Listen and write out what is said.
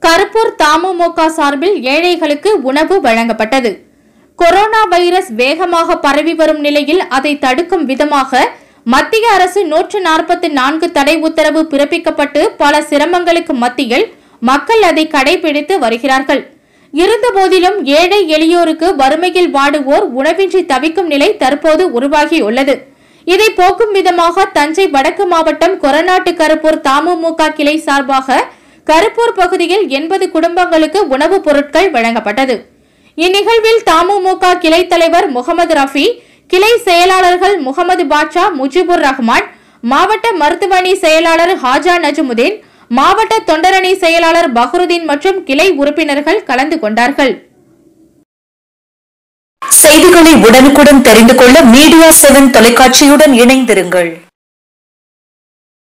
கருப்பூர் தமுமுக சார்பில் ஏழைகளுக்கு உணவு வழங்கப்பட்டது. கொரோனா வைரஸ் வேகமாக பரவி வரும் நிலையில் அதை தடுக்கும் விதமாக மத்திய அரசு 144 தடை உத்தரவு பிறப்பிக்கப்பட்டு பல சிரமங்களுக்கு மத்தியில் மக்கள் அதை கடைபிடித்து வருகிறார்கள். இருந்தபோதிலும் ஏழை எளியோருக்கு வறுமையில் வாடுவோர் உணவின்றி தவிக்கும் நிலை தற்போது உருவாகியுள்ளது. இதை போக்கும் விதமாக தஞ்சை வடக்கு மாவட்டம் கொரநாட்டு கருப்பூர் தமுமுக கிளை சார்பாக கருப்பூர் பகுதியில் 80 குடும்பங்களுக்கு உணவுப் பொருட்கள் வழங்கப்பட்டது. இந்நிகழ்வில் தமுமுக கிளை தலைவர் முகமது ரஃபி, கிளை செயலாளர்கள் முகமது பாட்ஷா, முஜிபுர் ரஹ்மான், மாவட்ட மருத்துவணி செயலாளர் ஹாஜா நஜ்முதீன், மாவட்ட தொண்டரணி செயலாளர் பஹ்ருதீன் மற்றும் கிளை உறுப்பினர்கள் கலந்து கொண்டார்கள். செய்திகளை உடனுக்குடன் தெரிந்து கொள்ள மீடியா 7 தொலைக்காட்சியுடன் இணைந்திருங்கள்.